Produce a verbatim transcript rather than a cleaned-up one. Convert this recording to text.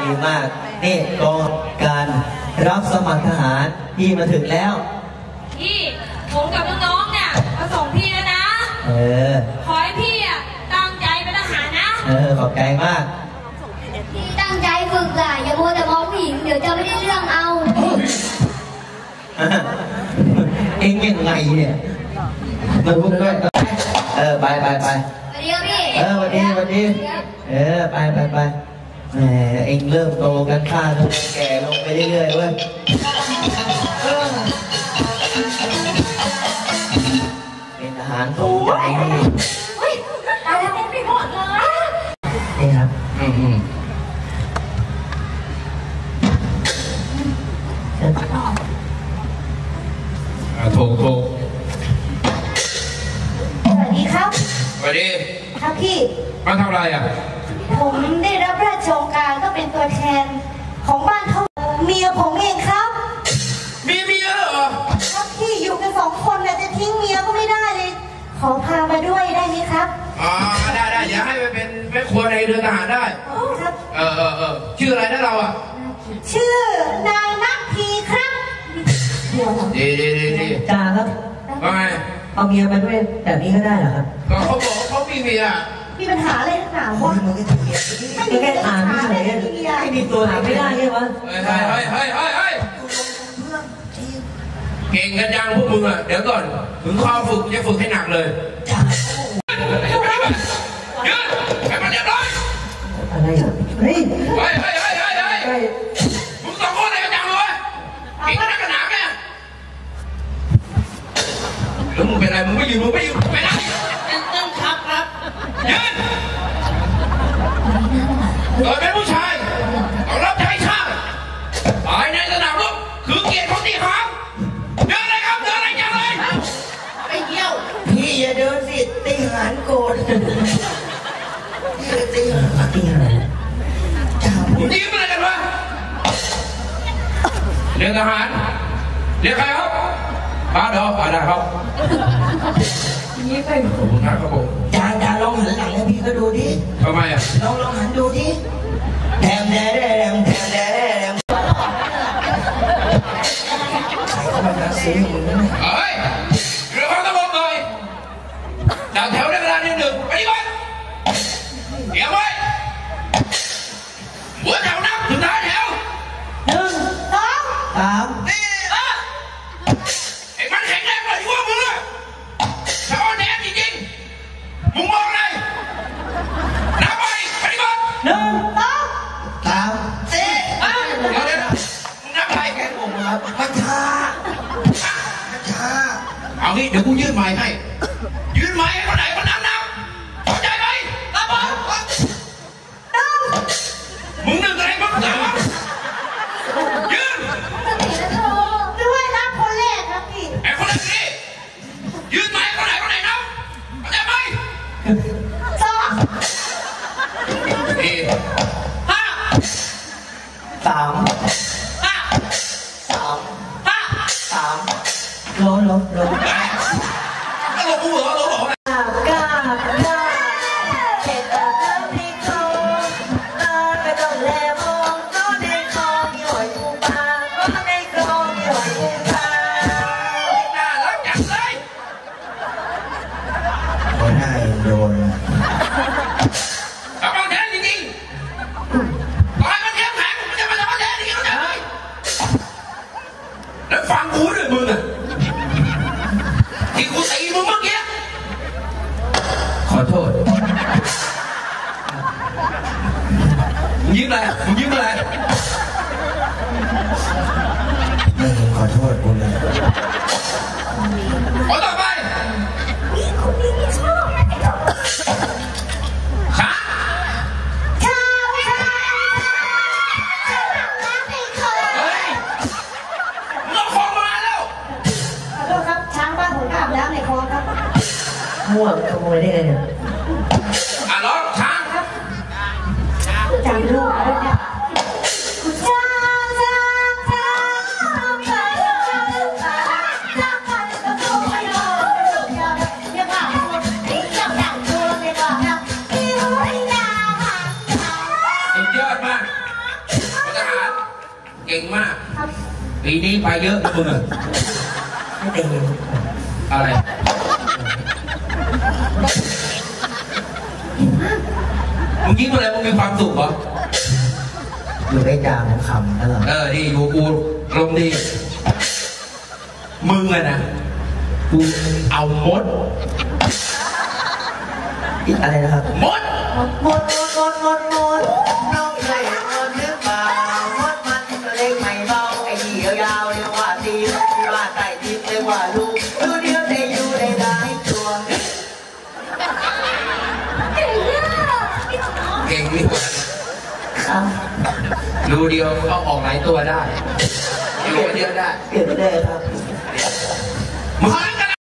ดีมากนี่กองการรับสมัครทหารพี่มาถึงแล้วพี่ผมกับน้องๆเนี่ยมาส่งพี่แล้วนะเออขอให้พี่อ่ะตั้งใจเป็นทหารนะเออขอบใจมากพี่ตั้งใจฝึกอ่ะอย่ามัวแต่มองผู้หญิงเดี๋ยวจะไม่ได้เรื่องเอาเอ็งยังไงเนี่ยมาพูดด้วยเออไปไปไปสวัสดีครับพี่เออสวัสดีสวัสดีเออไปไปไปแหมเอ็งเริ่มโตกันข้าเริ่มแก่ลงไปเรื่อยๆเว้ยเป็นทหารสมใจนี่เฮ้ยอะไรเป็นไปหมดเลยนี่ครับอืมอืมถูกถูกสวัสดีครับสวัสดีครับพี่มาทำอะไรอ่ะผมได้รับราชองการก็เป็นตัวแทนของบ้านเขาเมียผมเองครับมีเมียเหรอครับพี่อยู่กันสองคนนะจะทิ้งเมียก็ไม่ได้เลยขอพามาด้วยได้ไหมครับอ๋อได้ได้เดี๋ยวให้ไปเป็นแม่ครัวในเรือนทหารได้ครับเออเออเออชื่ออะไรนะเราอ่ะชื่อนายนักพีครับดีดีดีดีจ้าครับว่าไงเอาเมียมาด้วยแบบนี้ก็ได้เหรอครับก็เขาบอกเขามีเมียมีปัญหาอะไรหนาวะมันก็จะเมียไม่แค่อ่านเฉยไม่มีตัวหาไม่ได้ใช่ไหมเฮ้ยเฮ้ยเฮ้ยเฮ้ยเฮ้ยเก่งกันยังพวกมึงอ่ะเดี๋ยวก่อนถึงข้อฝึกจะฝึกให้หนักเลยยืนให้มันเรียบร้อยอะไรอ่ะเฮ้ยเฮ้ยเฮ้ยเฮ้ยเฮ้ยมึงสองคนอะไรกันจังเลยเก่งกันนักกันหนาไหมแล้วมึงเป็นอะไรมึงไม่ยืนมึงไม่ยืนไปไหนต้องครับครับยืนเกิดเป็นผู้ชายต้องรับใช้ชาติตายในสนามรบคือเกียรติของที่หางเดินอะไรครับเดินอะไรอย่างไรไปเยี่ยวพี่อย่าเดินสิตีหันโกรธตีหันตีหันมึงยิ้มอะไรกันวะเรียกทหารเรียกใครครับป้าดอกป้าได้ครับยิ้มไปขอบคุณครับผมจางจางลองหันหลังให้พี่ก็ดูดิทำไมอ่ะลองลองหันดูดิแถมแดดแดมแถมแดดแดมเฮ้ยเรือเขาตะบงเลยจากแถวในเวลาหนึ่งหนึ่งไปดีกว่าเดี๋ยวไว้หัวแถวนับถึงท้ายแถวหนึ่งสองสามนี่อ่ะไอ้มันแข็งแรงเลยอยู่ว่ามึงอ่ะถ้าอ่อนแอจริงๆมึงมองอะไรนับไปไปดีกว่าหนึ่งสองสามสี่อ่ะเดี๋ยวเดี๋ยวมึงนับไปแกผมครับมัชชามัชชาเอางี้เดี๋ยวกูยื่นไม้ให้ยื่นไม้ให้คนไหนคนนั้นนับเข้าใจไหมนับไปมึงหนึ่งอะไรมึงสามยืนด้วยนับคนแรกครับพี่ไอ้คนแรกนี่ยืนไหมคนไหนคนไหนนับเข้าใจไหมสองสี่ห้าสามห้าสามห้าสามลบลบลบก็ลบกูเหรอลบเหรอกล้ากล้าเจ็ดตาพี่เขาตากระโดดแล้วมองก็ในคลองหย่อยปูปลาก็ในคลองหย่อยปูปลาน่ารักจังเลยโอ้ยได้โดนทำเอาแทนจริงๆต่อยมันแข็งแข็งมันจะมาทำเอาแทนจริงๆเข้าใจไหมแล้วฟังกูด้วยมึงอ่ะที่กูตีมึงเมื่อกี้ขอโทษยิ้มอะไรมึงยิ้มอะไรไม่เห็นขอโทษกูเลยขอต่อไปขาม่วงขโมยได้ไงเนี่ยอ่ะร้องช้างครับจำลูกได้ไหมสุดยอดมากเก่งมากปีนี้ไปเยอะนะมึงอะไม่เป็นอะไรมึงยิ้มอะไรมึงมีความสุขเหรออยู่ได้จางคำตลอดเออดีอยู่กูลมดีมึงอะนะกูเอามดอีกอะไรนะครับมดหมดหมดหมดหมดหมดน้องเคยเห็นหมดหรือเปล่าหมดมันตัวเล็กไม่เบาไอ้เหี่ยวยาวเรียกว่าตีเรียกว่าไต่ทิพย์เรียกว่าลูกดูเดียวได้อยู่ได้หลายตัวเก่งนี่หว่าครับรูเดียวเขาออกหลายตัวได้อยู่คนเดียวได้เปลี่ยนไปเลยครับ